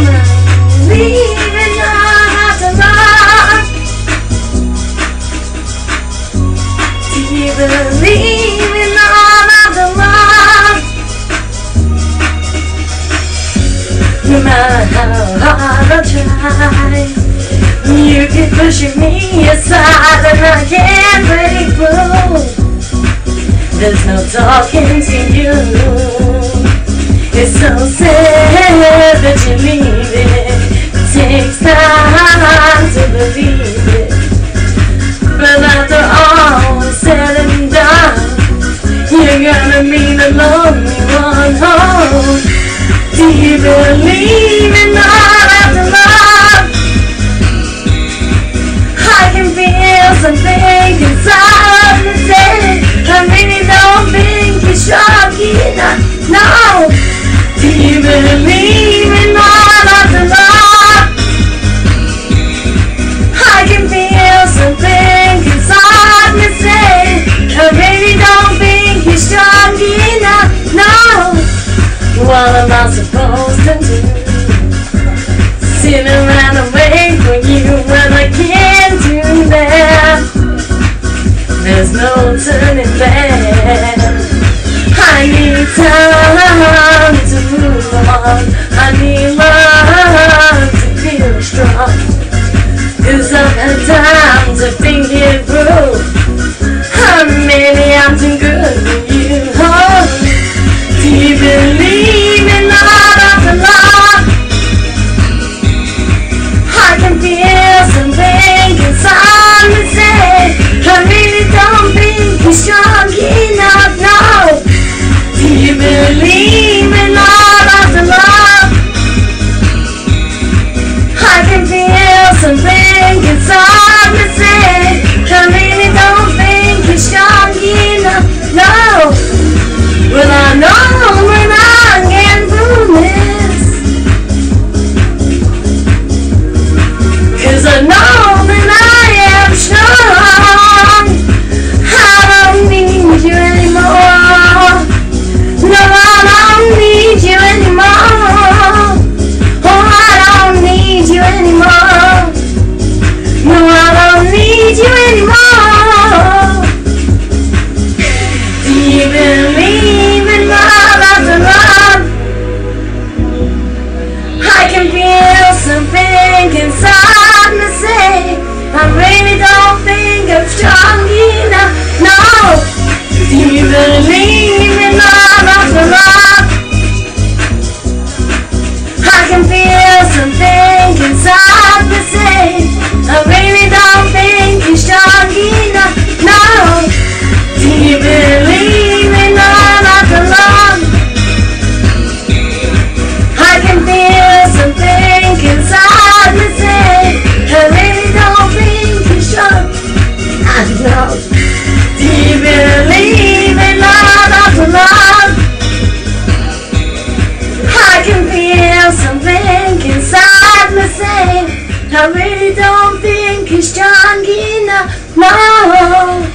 believe in all the love? Do you believe in all of the love? No matter how hard I try, you keep pushing me aside and I can't break through. There's no talking to you. It's so sad that you're leaving. It takes time to believe it. But after all is said and done, you're gonna be the lonely one home. Do you believe in all of the love? I can feel something inside me say, I really don't think you're strong enough. No. Do you believe in all of the love? I can feel something inside me say, I really don't think you're strong enough. No. What am I supposed to do? Sit around and wait for you when I can't do that. There's no turning back. I need time to move on. I need love to feel strong. 'Cause I've had time to think it through. Maybe I'm too good for you. Oh, do you believe in all of the love? I can feel something inside me say, I really don't think you're strong enough. No. Do you believe in all of the love? I can feel something inside me say, I really don't think you're strong enough. No. Well, I know when I get through this, 'cause I know that I am strong. I don't need you anymore. No, I don't need you anymore. Oh, I don't need you anymore. No, I don't need you anymore. Do you believe in all of the love? I can feel something inside me say, I really don't think I'm strong enough. No. Do you believe in all of the love? I can feel something inside me say, I really don't think you're strong enough. No. Do you believe in all of the love? I can feel something inside me say, I really don't think you're strong. I know. Do you believe in all of the love? I can feel something inside me say, I really don't think you're strong enough. No.